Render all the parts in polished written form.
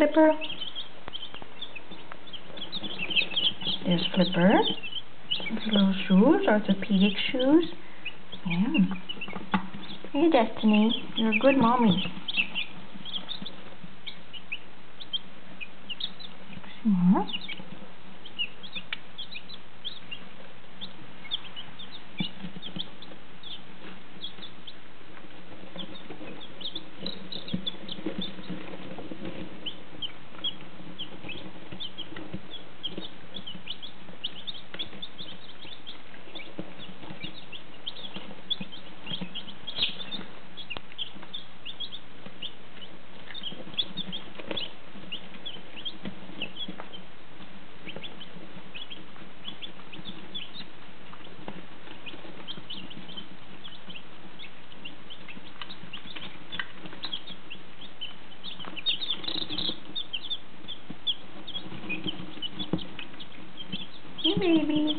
Flipper. There's Flipper. His little shoes, orthopedic shoes. Yeah. Hey, Destiny, you're a good mommy. Sure. Hey, baby.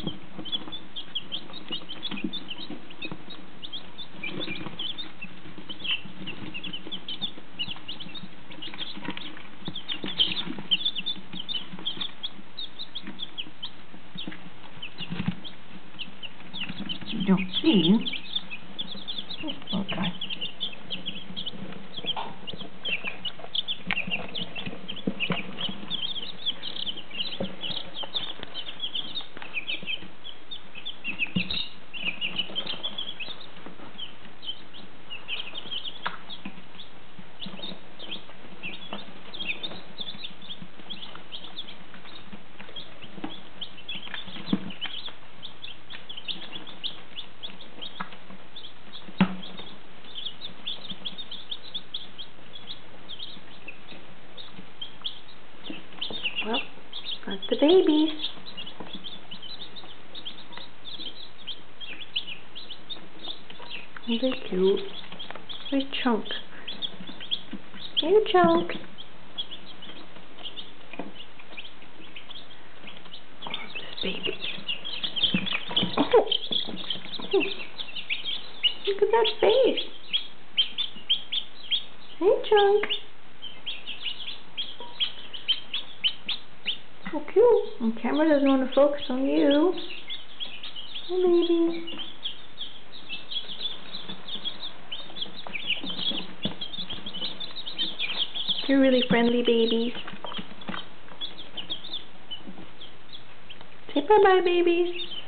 You don't see. Okay. Well, that's the babies. Aren't they cute? Where's Chunk? Here, Chunk. Oh, this baby. Oh! Look at that face. Hey, Chunk. So cute. The camera doesn't want to focus on you. Hey, baby. You're really friendly babies. Say bye-bye, babies.